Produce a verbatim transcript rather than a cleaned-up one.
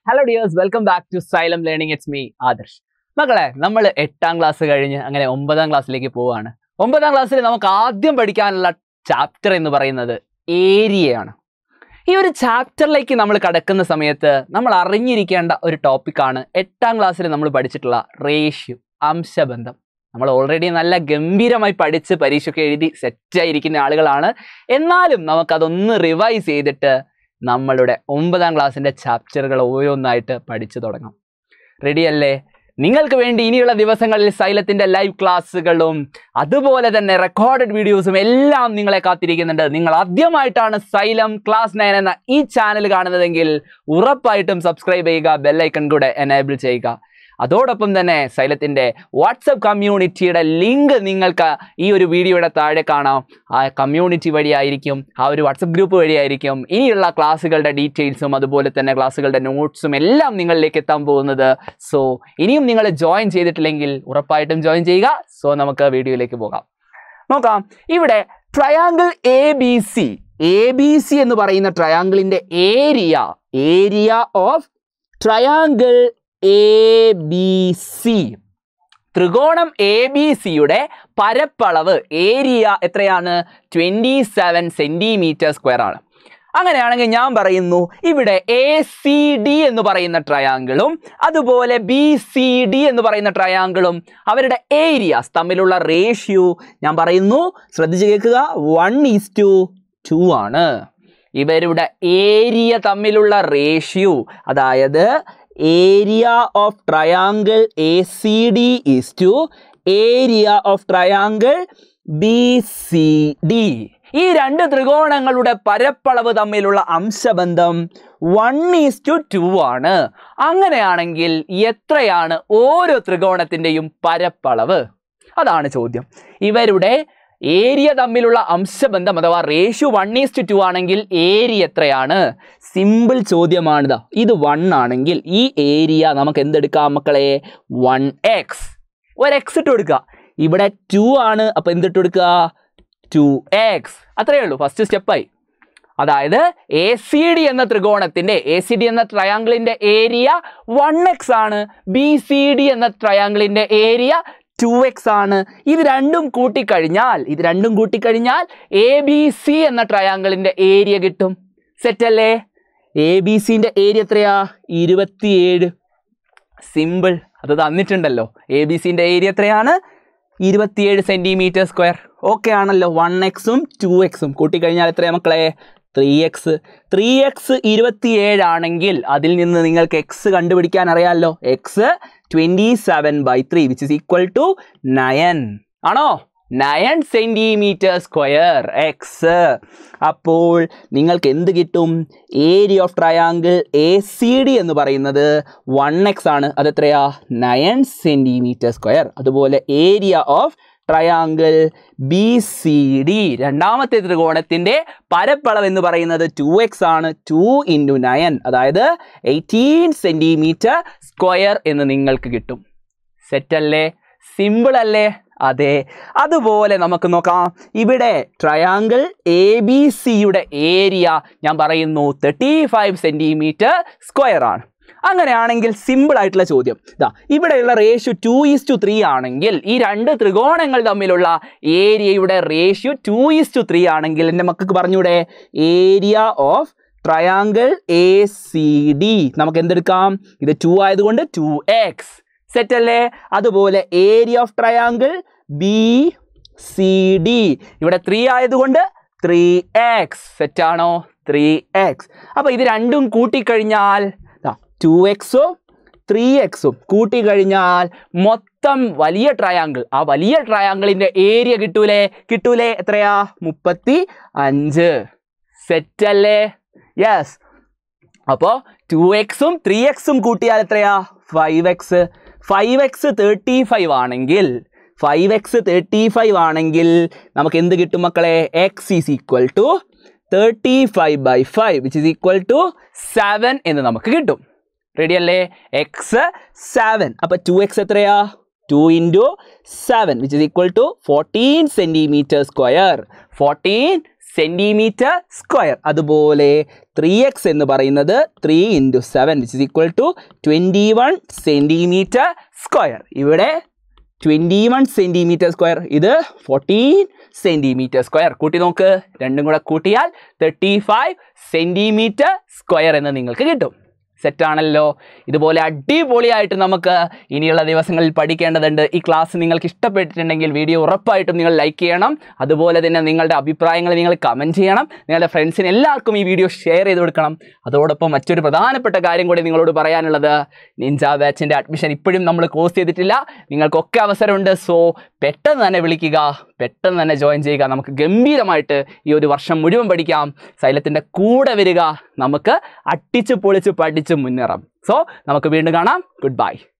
Hello dears, welcome back to Xylem Learning. It's me, Adarsh. മക്കളെ നമ്മൾ എട്ടാം class കഴിഞ്ഞ് അങ്ങനെ ഒമ്പതാം ക്ലാസ്സിലേക്ക് പോവാണ്. ഒമ്പതാം ക്ലാസ്സിൽ നമുക്ക് ആദ്യം പഠിക്കാനുള്ള ചാപ്റ്റർ എന്ന് പറയുന്നത് ഏരിയയാണ്. ഈ ഒരു ചാപ്റ്ററിലേക്ക് നമ്മൾ കടക്കുന്ന സമയത്ത് നമ്മൾ അറിഞ്ഞിരിക്കേണ്ട ഒരു ടോപ്പിക്കാണ് എട്ടാം ക്ലാസ്സിൽ നമ്മൾ പഠിച്ചിട്ടുള്ള റേഷ്യോ, അംശബന്ധം. നമ്മൾ ഓൾറെഡി നല്ല ഗംഭീരമായി പഠിച്ച് പരീക്ഷയൊക്കെ എഴുതി സെറ്റായിരിക്കുന്ന ആളുകളാണ്. എന്നാലും നമുക്കതൊന്ന് റിവൈസ് ചെയ്തിട്ട് നമ്മളുടെ ഒമ്പതാം ക്ലാസ്സിൻ്റെ ചാപ്റ്ററുകൾ ഓരോന്നായിട്ട് പഠിച്ചു തുടങ്ങാം. റെഡിയല്ലേ? നിങ്ങൾക്ക് വേണ്ടി ഇനിയുള്ള ദിവസങ്ങളിൽ സൈലത്തിൻ്റെ ലൈവ് ക്ലാസ്സുകളും അതുപോലെ തന്നെ റെക്കോർഡഡ് വീഡിയോസും എല്ലാം നിങ്ങളെ കാത്തിരിക്കുന്നുണ്ട്. നിങ്ങൾ ആദ്യമായിട്ടാണ് സൈലം ക്ലാസ് നയൻ എന്ന ഈ ചാനൽ കാണുന്നതെങ്കിൽ ഉറപ്പായിട്ടും സബ്സ്ക്രൈബ് ചെയ്യുക, ബെല്ലൈക്കൺ കൂടെ എനേബിൾ ചെയ്യുക. അതോടൊപ്പം തന്നെ സൈലത്തിൻ്റെ വാട്സപ്പ് കമ്മ്യൂണിറ്റിയുടെ ലിങ്ക് നിങ്ങൾക്ക് ഈ ഒരു വീഡിയോയുടെ താഴെ കാണാം. ആ കമ്മ്യൂണിറ്റി വഴിയായിരിക്കും, ആ ഒരു വാട്സപ്പ് ഗ്രൂപ്പ് വഴിയായിരിക്കും ഇനിയുള്ള ക്ലാസ്സുകളുടെ ഡീറ്റെയിൽസും അതുപോലെ തന്നെ ക്ലാസ്സുകളുടെ നോട്ട്സും എല്ലാം നിങ്ങളിലേക്ക് എത്താൻ പോകുന്നത്. സോ ഇനിയും നിങ്ങൾ ജോയിൻ ചെയ്തിട്ടില്ലെങ്കിൽ ഉറപ്പായിട്ടും ജോയിൻ ചെയ്യുക. സോ നമുക്ക് വീഡിയോയിലേക്ക് പോകാം. നോക്കാം, ഇവിടെ triangle A B C A B C എന്ന് പറയുന്ന ട്രയാങ്കിളിൻ്റെ area area of triangle A B C, ത്രികോണം എ ബി സിയുടെ പരപ്പളവ് ഏരിയ എത്രയാണ്? ട്വൻറ്റി സെവൻ സെൻറ്റിമീറ്റർ സ്ക്വയർ ആണ്. അങ്ങനെയാണെങ്കിൽ ഞാൻ പറയുന്നു, ഇവിടെ എ സി ഡി എന്ന് പറയുന്ന ട്രയാങ്കിളും അതുപോലെ ബി സി ഡി എന്ന് പറയുന്ന ട്രയാങ്കിളും അവരുടെ ഏരിയാസ് തമ്മിലുള്ള റേഷ്യോ ഞാൻ പറയുന്നു, ശ്രദ്ധിച്ച് കേൾക്കുക, വൺ ഈസ് ടു ടു ആണ്. ഇവരുടെ ഏരിയ തമ്മിലുള്ള റേഷ്യോ, അതായത് area of triangle A C D is to area of triangle B C D. ഈ രണ്ട് ത്രികോണങ്ങളുടെ പരപ്പളവ് തമ്മിലുള്ള അംശബന്ധം വൺ ഈസ് ടു ടു ആണ്. അങ്ങനെയാണെങ്കിൽ എത്രയാണ് ഓരോ ത്രികോണത്തിൻ്റെയും പരപ്പളവ്? അതാണ് ചോദ്യം. ഇവരുടെ ഏരിയ തമ്മിലുള്ള അംശബന്ധം അഥവാ റേഷ്യോ വൺ ഈസ്റ്റ് ടു ആണെങ്കിൽ ഏരിയ എത്രയാണ്? സിമ്പിൾ ചോദ്യമാണിത്. ഇത് വൺ ആണെങ്കിൽ ഈ ഏരിയ നമുക്ക് എന്തെടുക്കാം മക്കളെ? One X. ഒരു എക്സ് ഇട്ട് കൊടുക്കുക. ഇവിടെ ടു ആണ്, അപ്പോൾ എന്തിട്ട് കൊടുക്കുക? Two x. അത്രയേ ഉള്ളൂ, ഫസ്റ്റ് സ്റ്റെപ്പായി. അതായത് എ സി ഡി എന്ന ത്രികോണത്തിൻ്റെ എ സി ഡി എന്ന ട്രയാങ്കിളിൻ്റെ ഏരിയ വൺ എക്സ് ആണ്, ബി സി ഡി എന്ന ട്രയാങ്കിളിൻ്റെ ഏരിയ ടു എക്സ് ആണ്. ഇത് രണ്ടും കൂട്ടിക്കഴിഞ്ഞാൽ ഇത് രണ്ടും കൂട്ടിക്കഴിഞ്ഞാൽ എ ബി സി എന്ന ട്രയാങ്കിളിൻ്റെ ഏരിയ കിട്ടും. സെറ്റല്ലേ? എ ബി സിൻ്റെ ഏരിയ എത്രയാ? ഇരുപത്തിയേഴ്. സിമ്പിൾ, അത് തന്നിട്ടുണ്ടല്ലോ. എ ബി സിൻ്റെ ഏരിയ എത്രയാണ്? ഇരുപത്തിയേഴ് സെൻറ്റിമീറ്റർ സ്ക്വയർ. ഓക്കെ ആണല്ലോ. വൺ എക്സും ടു എക്സും കൂട്ടിക്കഴിഞ്ഞാൽ എത്രയാ മക്കളെ? Three X. ത്രീ എക്സ് ഇരുപത്തിയേഴ് ആണെങ്കിൽ അതിൽ നിന്ന് നിങ്ങൾക്ക് എക്സ് കണ്ടുപിടിക്കാൻ അറിയാമല്ലോ. X twenty seven by three which is equal to nine ആണോ? Nine centimetre square x. അപ്പോൾ നിങ്ങൾക്ക് എന്ത് കിട്ടും? Area of triangle A C D എന്ന് പറയുന്നത് വൺ എക്സ് ആണ്. അതെത്രയാ? Nine centimetre square. അതുപോലെ area of triangle B C D രണ്ടാമത്തെ ത്രികോണത്തിൻ്റെ പരപ്പളവ് എന്ന് പറയുന്നത് ടു എക്സ് ആണ്. ടു ഇൻറ്റു നയൻ, അതായത് എയ്റ്റീൻ സെൻറ്റിമീറ്റർ സ്ക്വയർ എന്ന് നിങ്ങൾക്ക് കിട്ടും. സെറ്റല്ലേ? സിമ്പിൾ അല്ലേ? അതെ. അതുപോലെ നമുക്ക് നോക്കാം, ഇവിടെ ട്രയാങ്കിൾ എ ബി സിയുടെ ഏരിയ ഞാൻ പറയുന്നു തേർട്ടി ഫൈവ് സെൻറ്റിമീറ്റർ സ്ക്വയർ ആണ്. അങ്ങനെയാണെങ്കിൽ സിമ്പിൾ ആയിട്ടുള്ള ചോദ്യം ഇതാ, ഇവിടെയുള്ള ratio two is to three ആണെങ്കിൽ ഈ രണ്ട് ത്രികോണങ്ങൾ തമ്മിലുള്ള ഏരിയയുടെ ratio two is to three ആണെങ്കിൽ എൻ്റെ മക്കൾക്ക് പറഞ്ഞൂടെ? Area of triangle A C D നമുക്ക് എന്തെടുക്കാം? ഇത് ടു ആയതുകൊണ്ട് ടു എക്സ്. സെറ്റ് അല്ലേ? അതുപോലെ area of triangle B C D ഇവിടെ ത്രീ ആയതുകൊണ്ട് ത്രീ എക്സ്. സെറ്റാണോ? Three x. അപ്പോൾ ഇത് രണ്ടും കൂട്ടിക്കഴിഞ്ഞാൽ ടു എക്സും ത്രീ എക്സും കൂട്ടിക്കഴിഞ്ഞാൽ മൊത്തം വലിയ ട്രയാങ്കിൾ, ആ വലിയ ട്രയാങ്കിളിൻ്റെ ഏരിയ കിട്ടൂലേ? കിട്ടൂലേ? എത്രയാ? മുപ്പത്തി അഞ്ച്. സെറ്റല്ലേ? യെസ്. അപ്പോൾ ടു എക്സും ത്രീ എക്സും കൂട്ടിയാൽ എത്രയാ? Five x. Five x thirty five ആണെങ്കിൽ ഫൈവ് എക്സ് തേർട്ടി ഫൈവ് ആണെങ്കിൽ നമുക്ക് എന്ത് കിട്ടും മക്കളെ? X is equal to thirty five by five which is equal to seven എന്ന് നമുക്ക് കിട്ടും. റെഡിയല്ലേ? X seven. അപ്പോൾ ടു എക്സ് എത്രയാ? Two into seven which is equal to fourteen centimetre square. Fourteen centimetre square. അതുപോലെ ത്രീ എക്സ് എന്ന് പറയുന്നത് three into seven which is equal to twenty one centimetre square. ഇവിടെ ട്വൻറ്റി വൺ സെൻറ്റിമീറ്റർ സ്ക്വയർ, ഇത് fourteen centimetre square. കൂട്ടി നോക്ക്, രണ്ടും കൂടെ കൂട്ടിയാൽ തേർട്ടി ഫൈവ് സെൻറ്റിമീറ്റർ സ്ക്വയർ എന്ന് നിങ്ങൾക്ക് കിട്ടും. സെറ്റാണല്ലോ. ഇതുപോലെ അടിപൊളിയായിട്ട് നമുക്ക് ഇനിയുള്ള ദിവസങ്ങളിൽ പഠിക്കേണ്ടതുണ്ട്. ഈ ക്ലാസ് നിങ്ങൾക്ക് ഇഷ്ടപ്പെട്ടിട്ടുണ്ടെങ്കിൽ വീഡിയോ ഉറപ്പായിട്ടും നിങ്ങൾ ലൈക്ക് ചെയ്യണം. അതുപോലെ തന്നെ നിങ്ങളുടെ അഭിപ്രായങ്ങൾ നിങ്ങൾ കമൻറ്റ് ചെയ്യണം. നിങ്ങളുടെ ഫ്രണ്ട്സിന് എല്ലാവർക്കും ഈ വീഡിയോ ഷെയർ ചെയ്ത് കൊടുക്കണം. അതോടൊപ്പം മറ്റൊരു പ്രധാനപ്പെട്ട കാര്യം കൂടി നിങ്ങളോട് പറയാനുള്ളത്, നിഞ്ച ബാച്ചിൻ്റെ അഡ്മിഷൻ ഇപ്പോഴും നമ്മൾ ക്ലോസ് ചെയ്തിട്ടില്ല. നിങ്ങൾക്കൊക്കെ അവസരമുണ്ട്. സോ പെട്ടെന്ന് തന്നെ വിളിക്കുക, പെട്ടെന്ന് തന്നെ ജോയിൻ ചെയ്യുക. നമുക്ക് ഗംഭീരമായിട്ട് ഈ ഒരു വർഷം മുഴുവൻ പഠിക്കാം. സൈലത്തിൻ്റെ കൂടെ വരിക, നമുക്ക് അട്ടിച്ച് പൊളിച്ച് പഠിച്ച് മുന്നേറാം. സോ നമുക്ക് വീണ്ടും കാണാം. Good by.